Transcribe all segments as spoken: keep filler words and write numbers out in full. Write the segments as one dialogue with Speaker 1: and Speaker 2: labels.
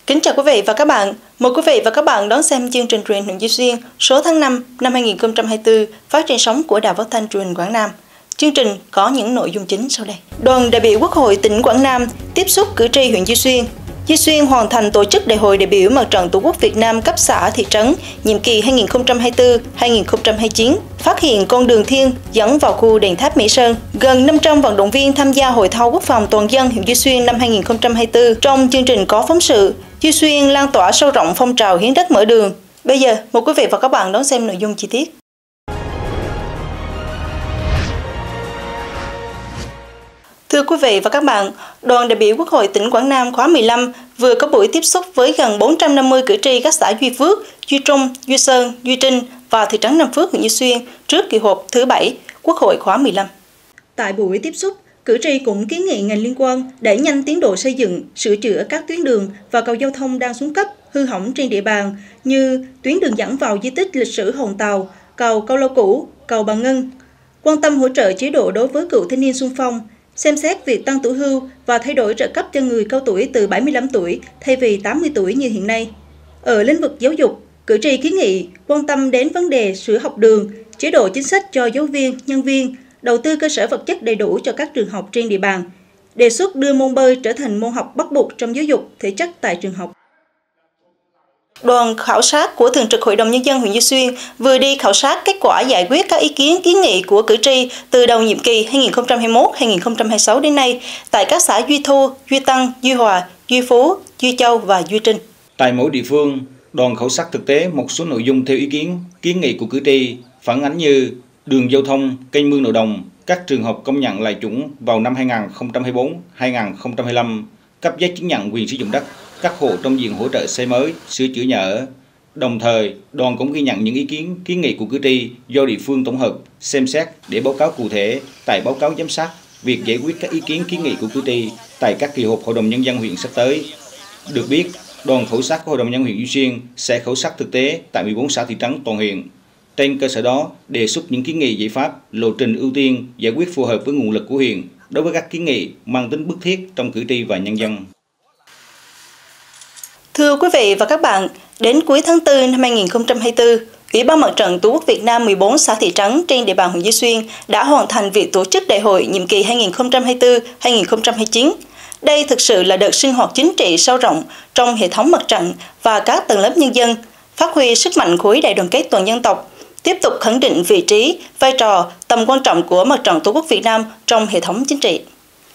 Speaker 1: Kính chào quý vị và các bạn. Mời quý vị và các bạn đón xem chương trình truyền hình Duy Xuyên số tháng năm năm hai nghìn không trăm hai mươi tư phát trên sóng của Đài Phát thanh Truyền hình Quảng Nam. Chương trình có những nội dung chính sau đây. Đoàn đại biểu Quốc hội tỉnh Quảng Nam tiếp xúc cử tri huyện Duy Xuyên. Duy Xuyên hoàn thành tổ chức đại hội đại biểu Mặt trận Tổ quốc Việt Nam cấp xã thị trấn nhiệm kỳ hai nghìn không trăm hai mươi tư đến hai nghìn không trăm hai mươi chín. Phát hiện con đường thiên dẫn vào khu đền tháp Mỹ Sơn. Gần năm trăm vận động viên tham gia hội thao quốc phòng toàn dân huyện Duy Xuyên năm hai nghìn không trăm hai mươi tư. Trong chương trình có phóng sự Duy Xuyên lan tỏa sâu rộng phong trào hiến đất mở đường. Bây giờ mời quý vị và các bạn đón xem nội dung chi tiết. Thưa quý vị và các bạn, đoàn đại biểu Quốc hội tỉnh Quảng Nam khóa mười lăm vừa có buổi tiếp xúc với gần bốn trăm năm mươi cử tri các xã Duy Phước, Duy Trung, Duy Sơn, Duy Trinh và thị trấn Nam Phước, huyện Duy Xuyên trước kỳ họp thứ bảy Quốc hội khóa mười lăm. Tại buổi tiếp xúc, cử tri cũng kiến nghị ngành liên quan đẩy nhanh tiến độ xây dựng, sửa chữa các tuyến đường và cầu giao thông đang xuống cấp, hư hỏng trên địa bàn như tuyến đường dẫn vào di tích lịch sử Hòn Tàu, cầu Câu Lâu Cũ, cầu Bà Ngân. Quan tâm hỗ trợ chế độ đối với cựu thanh niên xung phong, xem xét việc tăng tuổi hưu và thay đổi trợ cấp cho người cao tuổi từ bảy mươi lăm tuổi thay vì tám mươi tuổi như hiện nay. Ở lĩnh vực giáo dục, cử tri kiến nghị quan tâm đến vấn đề sửa học đường, chế độ chính sách cho giáo viên, nhân viên, đầu tư cơ sở vật chất đầy đủ cho các trường học trên địa bàn, đề xuất đưa môn bơi trở thành môn học bắt buộc trong giáo dục thể chất tại trường học. Đoàn khảo sát của Thường trực Hội đồng Nhân dân huyện Duy Xuyên vừa đi khảo sát kết quả giải quyết các ý kiến kiến nghị của cử tri từ đầu nhiệm kỳ hai nghìn không trăm hai mươi mốt đến hai nghìn không trăm hai mươi sáu đến nay tại các xã Duy Thu, Duy Tân, Duy Hòa, Duy Phú, Duy Châu và Duy Trinh.
Speaker 2: Tại mỗi địa phương, đoàn khảo sát thực tế một số nội dung theo ý kiến, kiến nghị của cử tri phản ánh như đường giao thông, kênh mương nội đồng, các trường hợp công nhận lại chuẩn vào năm hai nghìn không trăm hai mươi tư đến hai nghìn không trăm hai mươi lăm, cấp giấy chứng nhận quyền sử dụng đất, các hộ trong diện hỗ trợ xây mới, sửa chữa nhà ở. Đồng thời, đoàn cũng ghi nhận những ý kiến, kiến nghị của cử tri do địa phương tổng hợp, xem xét để báo cáo cụ thể tại báo cáo giám sát việc giải quyết các ý kiến, kiến nghị của cử tri tại các kỳ họp Hội đồng Nhân dân huyện sắp tới. Được biết, đoàn khảo sát của Hội đồng Nhân dân huyện Duy Xuyên sẽ khảo sát thực tế tại mười bốn xã thị trấn toàn huyện. Trên cơ sở đó, đề xuất những kiến nghị giải pháp, lộ trình ưu tiên giải quyết phù hợp với nguồn lực của huyện đối với các kiến nghị mang tính bức thiết trong cử tri và nhân dân.
Speaker 1: Thưa quý vị và các bạn, đến cuối tháng tư năm hai nghìn không trăm hai mươi tư, Ủy ban Mặt trận Tổ quốc Việt Nam mười bốn xã thị trấn trên địa bàn huyện Duy Xuyên đã hoàn thành việc tổ chức đại hội nhiệm kỳ hai nghìn không trăm hai mươi tư đến hai nghìn không trăm hai mươi chín. Đây thực sự là đợt sinh hoạt chính trị sâu rộng trong hệ thống mặt trận và các tầng lớp nhân dân, phát huy sức mạnh khối đại đoàn kết toàn dân tộc, tiếp tục khẳng định vị trí, vai trò, tầm quan trọng của Mặt trận Tổ quốc Việt Nam trong hệ thống chính trị.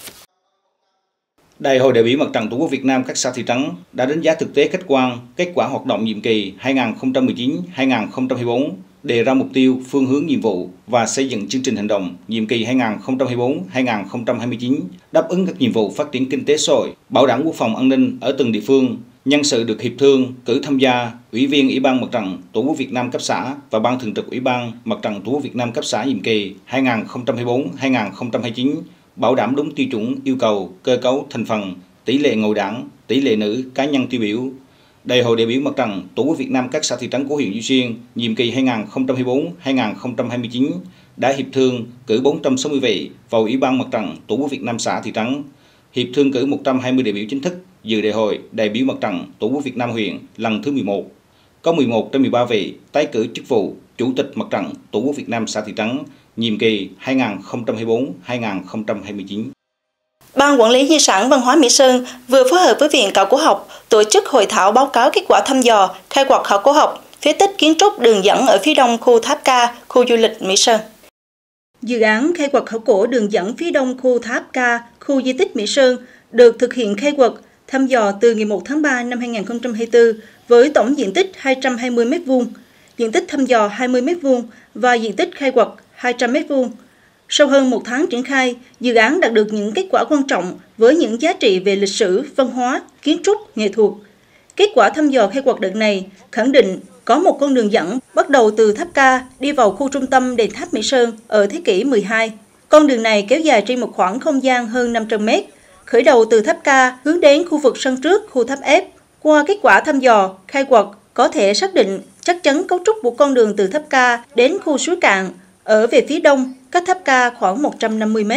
Speaker 2: Đại hội đại biểu Mặt trận Tổ quốc Việt Nam các xã thị trấn đã đánh giá thực tế khách quan kết quả hoạt động nhiệm kỳ hai nghìn không trăm mười chín đến hai nghìn không trăm hai mươi tư, đề ra mục tiêu, phương hướng nhiệm vụ và xây dựng chương trình hành động nhiệm kỳ hai nghìn không trăm hai mươi tư đến hai nghìn không trăm hai mươi chín, đáp ứng các nhiệm vụ phát triển kinh tế xã hội, bảo đảm quốc phòng an ninh ở từng địa phương. Nhân sự được hiệp thương cử tham gia Ủy viên Ủy ban Mặt trận Tổ quốc Việt Nam cấp xã và Ban thường trực Ủy ban Mặt trận Tổ quốc Việt Nam cấp xã nhiệm kỳ hai nghìn không trăm hai mươi tư đến hai nghìn không trăm hai mươi chín, bảo đảm đúng tiêu chuẩn yêu cầu, cơ cấu, thành phần, tỷ lệ ngồi đảng, tỷ lệ nữ, cá nhân tiêu biểu. Đại hội đại biểu Mặt trận Tổ quốc Việt Nam các xã thị trấn của huyện Duy Xuyên nhiệm kỳ hai nghìn không trăm hai mươi tư đến hai nghìn không trăm hai mươi chín đã hiệp thương cử bốn trăm sáu mươi vị vào Ủy ban Mặt trận Tổ quốc Việt Nam xã thị trấn. Hiệp thương cử một trăm hai mươi đại biểu chính thức dự đại hội đại biểu Mặt trận Tổ quốc Việt Nam huyện lần thứ mười một. Có mười một trên mười ba vị tái cử chức vụ Chủ tịch Mặt trận Tổ quốc Việt Nam xã thị trấn nhiệm kỳ hai nghìn không trăm hai mươi tư đến hai nghìn không trăm hai mươi chín.
Speaker 1: Ban Quản lý Di sản Văn hóa Mỹ Sơn vừa phối hợp với Viện Khảo cổ học tổ chức hội thảo báo cáo kết quả thăm dò, khai quật khảo cổ học, phế tích kiến trúc đường dẫn ở phía đông khu Tháp Ca, khu du lịch Mỹ Sơn. Dự án khai quật khảo cổ đường dẫn phía đông khu Tháp Ca, khu di tích Mỹ Sơn được thực hiện khai quật, thăm dò từ ngày một tháng ba năm hai nghìn không trăm hai mươi tư với tổng diện tích hai trăm hai mươi mét vuông, diện tích thăm dò hai mươi mét vuông và diện tích khai quật hai trăm mét vuông. Sau hơn một tháng triển khai, dự án đạt được những kết quả quan trọng với những giá trị về lịch sử, văn hóa, kiến trúc, nghệ thuật. Kết quả thăm dò khai quật đợt này khẳng định có một con đường dẫn bắt đầu từ Tháp Ca đi vào khu trung tâm đền tháp Mỹ Sơn ở thế kỷ mười hai. Con đường này kéo dài trên một khoảng không gian hơn năm trăm mét, khởi đầu từ Tháp Ca hướng đến khu vực sân trước khu Tháp F. Qua kết quả thăm dò, khai quật có thể xác định chắc chắn cấu trúc của con đường từ Tháp Ca đến khu suối Cạn ở về phía đông, cách Tháp Ca khoảng một trăm năm mươi mét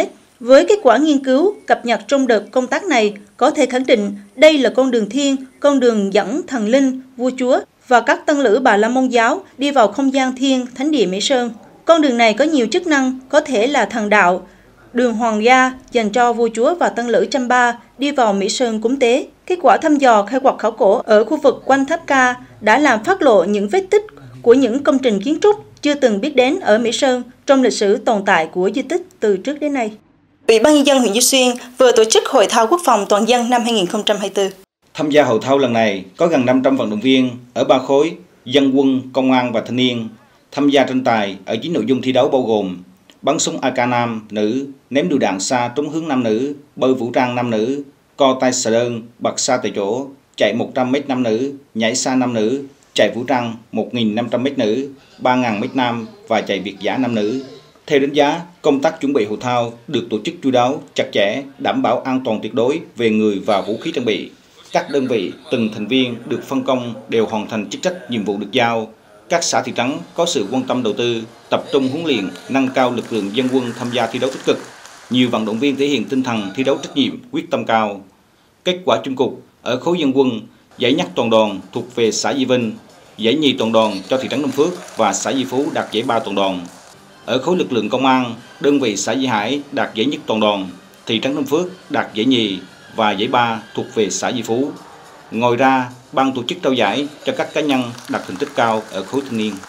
Speaker 1: Với kết quả nghiên cứu cập nhật trong đợt công tác này, có thể khẳng định đây là con đường thiên, con đường dẫn thần linh, vua chúa và các tăng lữ Bà La Môn giáo đi vào không gian thiên, thánh địa Mỹ Sơn. Con đường này có nhiều chức năng, có thể là thần đạo, đường hoàng gia dành cho vua chúa và tăng lữ Champa đi vào Mỹ Sơn cúng tế. Kết quả thăm dò khai quật khảo cổ ở khu vực quanh tháp Ca đã làm phát lộ những vết tích của những công trình kiến trúc chưa từng biết đến ở Mỹ Sơn trong lịch sử tồn tại của di tích từ trước đến nay. Ủy ban Nhân dân huyện Duy Xuyên vừa tổ chức Hội thao Quốc phòng toàn dân năm hai nghìn không trăm hai mươi tư.
Speaker 2: Tham gia hội thao lần này có gần năm trăm vận động viên ở ba khối dân quân, công an và thanh niên tham gia tranh tài ở chín nội dung thi đấu bao gồm bắn súng a ca nam nữ, ném lựu đạn xa trúng hướng nam nữ, bơi vũ trang nam nữ, co tay xà đơn, bật xa tại chỗ, chạy một trăm mét nam nữ, nhảy xa nam nữ, chạy vũ trang một nghìn năm trăm mét nữ, ba nghìn mét nam và chạy việt dã nam nữ. Theo đánh giá, công tác chuẩn bị hội thao được tổ chức chu đáo, chặt chẽ, đảm bảo an toàn tuyệt đối về người và vũ khí trang bị. Các đơn vị, từng thành viên được phân công đều hoàn thành chức trách nhiệm vụ được giao. Các xã thị trấn có sự quan tâm đầu tư, tập trung huấn luyện, nâng cao lực lượng dân quân tham gia thi đấu tích cực. Nhiều vận động viên thể hiện tinh thần thi đấu trách nhiệm, quyết tâm cao. Kết quả chung cuộc ở khối dân quân, giải nhất toàn đoàn thuộc về xã Di Vinh, giải nhì toàn đoàn cho thị trấn Nam Phước và xã Di Phú đạt giải ba toàn đoàn. Ở khối lực lượng công an, đơn vị xã Di Hải đạt giải nhất toàn đoàn, thị trấn Nam Phước đạt giải nhì và giải ba thuộc về xã Di Phú. Ngoài ra, ban tổ chức trao giải cho các cá nhân đạt thành tích cao ở khối thanh niên.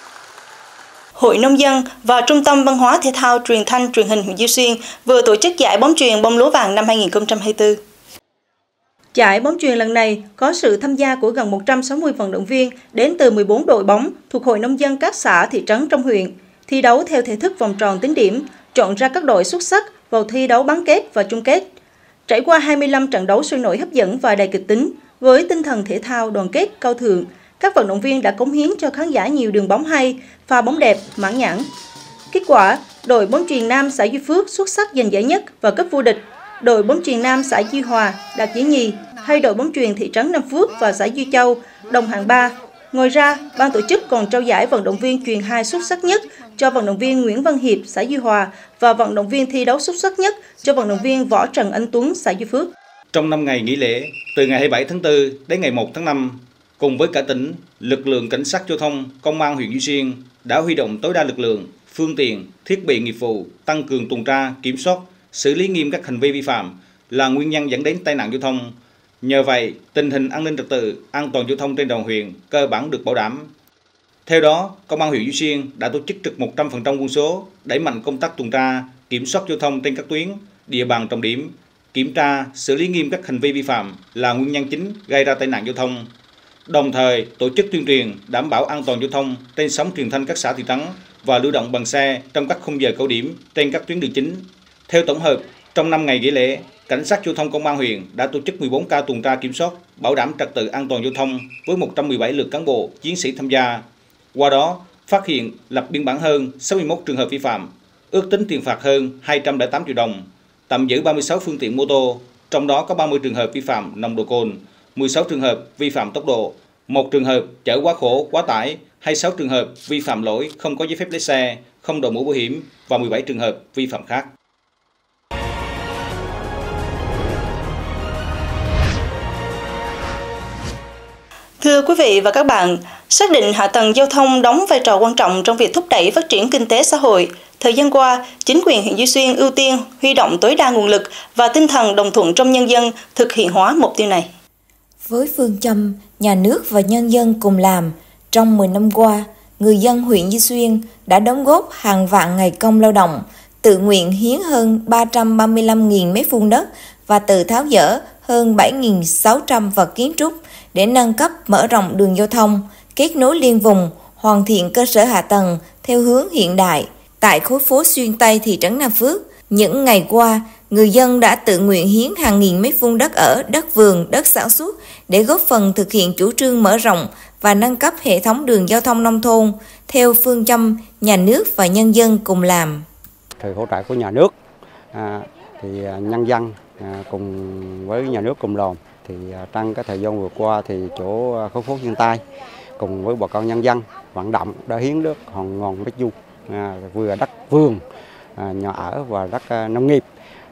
Speaker 1: Hội Nông dân và Trung tâm Văn hóa Thể thao Truyền thanh Truyền hình huyện Duy Xuyên vừa tổ chức giải bóng chuyền bông lúa vàng năm hai nghìn không trăm hai mươi tư. Giải bóng chuyền lần này có sự tham gia của gần một trăm sáu mươi vận động viên đến từ mười bốn đội bóng thuộc Hội Nông dân các xã thị trấn trong huyện, thi đấu theo thể thức vòng tròn tính điểm, chọn ra các đội xuất sắc vào thi đấu bán kết và chung kết. Trải qua hai mươi lăm trận đấu sôi nổi hấp dẫn và đầy kịch tính, với tinh thần thể thao đoàn kết cao thượng, các vận động viên đã cống hiến cho khán giả nhiều đường bóng hay, pha bóng đẹp, mãn nhãn. Kết quả, đội bóng chuyền nam xã Duy Phước xuất sắc giành giải nhất và cấp vô địch, đội bóng chuyền nam xã Duy Hòa đạt giải nhì, hay đội bóng chuyền thị trấn Nam Phước và xã Duy Châu đồng hạng ba. Ngoài ra, ban tổ chức còn trao giải vận động viên chuyền hai xuất sắc nhất cho vận động viên Nguyễn Văn Hiệp xã Duy Hòa và vận động viên thi đấu xuất sắc nhất cho vận động viên Võ Trần Anh Tuấn xã Duy Phước.
Speaker 2: Trong năm ngày nghỉ lễ, từ ngày hai mươi bảy tháng tư đến ngày một tháng năm, cùng với cả tỉnh, lực lượng cảnh sát giao thông, công an huyện Duy Xuyên đã huy động tối đa lực lượng, phương tiện, thiết bị nghiệp vụ, tăng cường tuần tra, kiểm soát, xử lý nghiêm các hành vi vi phạm là nguyên nhân dẫn đến tai nạn giao thông. Nhờ vậy, tình hình an ninh trật tự, an toàn giao thông trên địa bàn huyện cơ bản được bảo đảm. Theo đó, công an huyện Duy Xuyên đã tổ chức trực một trăm phần trăm quân số, đẩy mạnh công tác tuần tra, kiểm soát giao thông trên các tuyến, địa bàn trọng điểm, kiểm tra, xử lý nghiêm các hành vi vi phạm là nguyên nhân chính gây ra tai nạn giao thông. Đồng thời, tổ chức tuyên truyền đảm bảo an toàn giao thông trên sóng truyền thanh các xã thị trấn và lưu động bằng xe trong các khung giờ cao điểm trên các tuyến đường chính. Theo tổng hợp, trong năm ngày nghỉ lễ, cảnh sát giao thông công an huyện đã tổ chức mười bốn ca tuần tra kiểm soát, bảo đảm trật tự an toàn giao thông với một trăm mười bảy lượt cán bộ, chiến sĩ tham gia. Qua đó, phát hiện lập biên bản hơn sáu mươi mốt trường hợp vi phạm, ước tính tiền phạt hơn hai trăm lẻ tám triệu đồng, tạm giữ ba mươi sáu phương tiện mô tô, trong đó có ba mươi trường hợp vi phạm nồng độ cồn, mười sáu trường hợp vi phạm tốc độ, một trường hợp chở quá khổ, quá tải, hai mươi sáu trường hợp vi phạm lỗi không có giấy phép lái xe, không đội mũ bảo hiểm và mười bảy trường hợp vi phạm khác.
Speaker 1: Thưa quý vị và các bạn, xác định hạ tầng giao thông đóng vai trò quan trọng trong việc thúc đẩy phát triển kinh tế xã hội. Thời gian qua, chính quyền huyện Duy Xuyên ưu tiên huy động tối đa nguồn lực và tinh thần đồng thuận trong nhân dân thực hiện hóa mục tiêu này.
Speaker 3: Với phương châm nhà nước và nhân dân cùng làm, trong mười năm qua, người dân huyện Duy Xuyên đã đóng góp hàng vạn ngày công lao động, tự nguyện hiến hơn ba trăm ba mươi lăm nghìn mét vuông đất và tự tháo dỡ hơn bảy nghìn sáu trăm vật kiến trúc để nâng cấp mở rộng đường giao thông, kết nối liên vùng, hoàn thiện cơ sở hạ tầng theo hướng hiện đại. Tại khối phố Xuyên Tây thị trấn Nam Phước, những ngày qua, người dân đã tự nguyện hiến hàng nghìn mét vuông đất ở, đất vườn, đất sản xuất để góp phần thực hiện chủ trương mở rộng và nâng cấp hệ thống đường giao thông nông thôn theo phương châm nhà nước và nhân dân cùng làm.
Speaker 4: Sự hỗ trợ của nhà nước à, thì nhân dân à, cùng với nhà nước cùng làm. Thì trong cái thời gian vừa qua thì chỗ khối phố Xuyên Tây cùng với bà con nhân dân vận động đã hiến đất hàng ngàn mét vuông, à, vừa đất vườn, à, nhà ở và đất à, nông nghiệp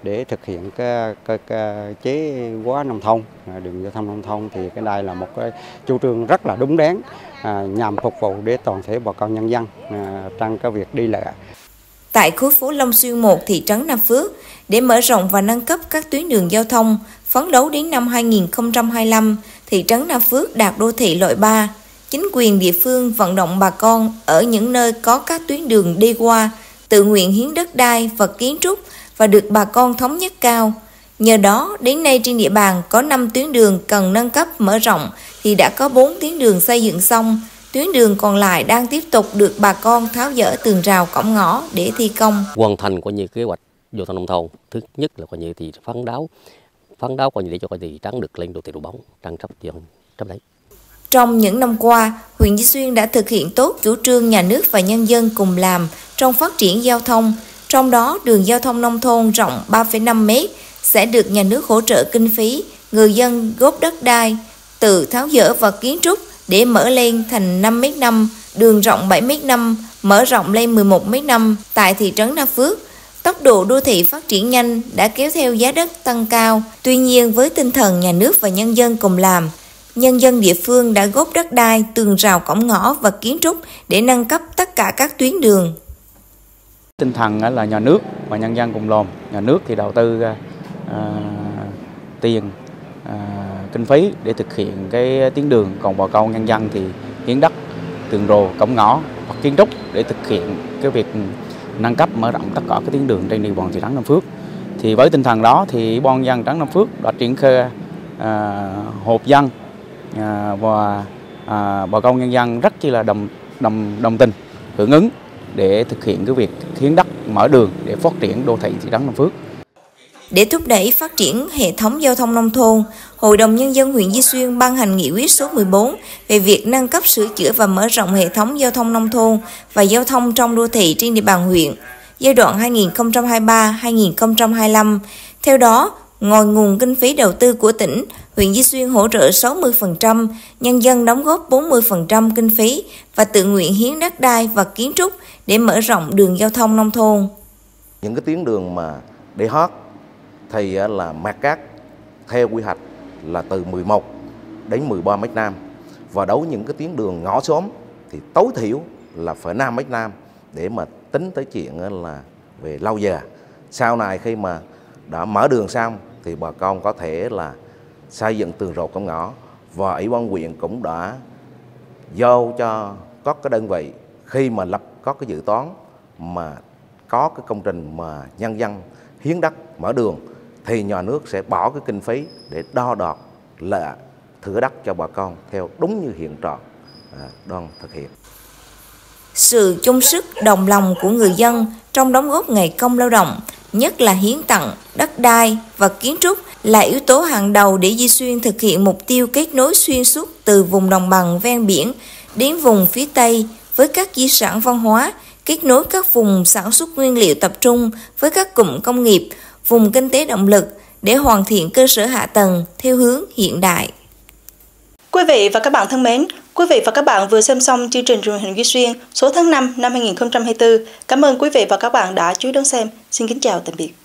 Speaker 4: để thực hiện cái, cái, cái chế hóa nông thôn, đường giao thông nông thôn, thì cái đây là một cái chủ trương rất là đúng đắn, à, nhằm phục vụ để toàn thể bà con nhân dân à, trong cái việc đi lại.
Speaker 3: Tại khối phố Long Xuyên một, thị trấn Nam Phước, để mở rộng và nâng cấp các tuyến đường giao thông, phấn đấu đến năm hai nghìn không trăm hai mươi lăm, thị trấn Nam Phước đạt đô thị loại ba. Chính quyền địa phương vận động bà con ở những nơi có các tuyến đường đi qua, tự nguyện hiến đất đai, vật kiến trúc và được bà con thống nhất cao. Nhờ đó, đến nay trên địa bàn có năm tuyến đường cần nâng cấp mở rộng thì đã có bốn tuyến đường xây dựng xong. Tuyến đường còn lại đang tiếp tục được bà con tháo dỡ tường rào cổng ngõ để thi công.
Speaker 5: Hoàn thành coi như kế hoạch giao thông nông thôn, thứ nhất là coi như thì phấn đấu, phấn đấu coi như để cho coi thị trấn được lên đô thị độ bóng, trang trắp dần trong đấy.
Speaker 3: Trong những năm qua, huyện Duy Xuyên đã thực hiện tốt chủ trương nhà nước và nhân dân cùng làm trong phát triển giao thông. Trong đó, đường giao thông nông thôn rộng ba phẩy năm mét sẽ được nhà nước hỗ trợ kinh phí, người dân góp đất đai, tự tháo dỡ vật kiến trúc để mở lên thành năm mét năm, đường rộng bảy mét năm, mở rộng lên mười một mét năm. Tại thị trấn Nam Phước, tốc độ đô thị phát triển nhanh đã kéo theo giá đất tăng cao. Tuy nhiên, với tinh thần nhà nước và nhân dân cùng làm, nhân dân địa phương đã góp đất đai, tường rào cổng ngõ và kiến trúc để nâng cấp tất cả các tuyến đường.
Speaker 6: Tinh thần là nhà nước và nhân dân cùng làm. Nhà nước thì đầu tư à, tiền, à, kinh phí để thực hiện cái tuyến đường, còn bà con nhân dân thì hiến đất, tường rào, cổng ngõ hoặc kiến trúc để thực hiện cái việc nâng cấp mở rộng tất cả các tuyến đường trên địa bàn thị trấn Nam Phước. Thì với tinh thần đó thì Ban nhân dân trấn Nam Phước đã triển khai à, họp dân à, và à, bà con nhân dân rất chi là đồng đồng đồng tình hưởng ứng để thực hiện cái việc hiến đất mở đường để phát triển đô thị thị trấn Nam Phước.
Speaker 3: Để thúc đẩy phát triển hệ thống giao thông nông thôn, Hội đồng Nhân dân huyện Duy Xuyên ban hành nghị quyết số mười bốn về việc nâng cấp, sửa chữa và mở rộng hệ thống giao thông nông thôn và giao thông trong đô thị trên địa bàn huyện, giai đoạn hai nghìn không trăm hai mươi ba đến hai nghìn không trăm hai mươi lăm. Theo đó, ngoài nguồn kinh phí đầu tư của tỉnh, huyện Duy Xuyên hỗ trợ sáu mươi phần trăm, nhân dân đóng góp bốn mươi phần trăm kinh phí và tự nguyện hiến đất đai và kiến trúc để mở rộng đường giao thông nông thôn.
Speaker 7: Những cái tuyến đường mà để hót thì là mặt cát theo quy hoạch là từ mười một đến mười ba mét nam, và đối với những cái tuyến đường ngõ xóm thì tối thiểu là phải năm mét nam để mà tính tới chuyện là về lâu dài. Sau này khi mà đã mở đường xong thì bà con có thể là xây dựng tường rào cổng ngõ, và ủy ban huyện cũng đã giao cho các cái đơn vị khi mà lập có cái dự toán mà có cái công trình mà nhân dân hiến đất mở đường thì nhà nước sẽ bỏ cái kinh phí để đo đạc là thửa đất cho bà con theo đúng như hiện trạng à, đang thực hiện.
Speaker 3: Sự chung sức đồng lòng của người dân trong đóng góp ngày công lao động, nhất là hiến tặng đất đai và kiến trúc, là yếu tố hàng đầu để Duy Xuyên thực hiện mục tiêu kết nối xuyên suốt từ vùng đồng bằng ven biển đến vùng phía Tây với các di sản văn hóa, kết nối các vùng sản xuất nguyên liệu tập trung với các cụm công nghiệp, vùng kinh tế động lực để hoàn thiện cơ sở hạ tầng theo hướng hiện đại.
Speaker 1: Quý vị và các bạn thân mến, quý vị và các bạn vừa xem xong chương trình truyền hình Duy Xuyên số tháng năm năm hai nghìn không trăm hai mươi tư. Cảm ơn quý vị và các bạn đã chú ý đón xem. Xin kính chào tạm biệt.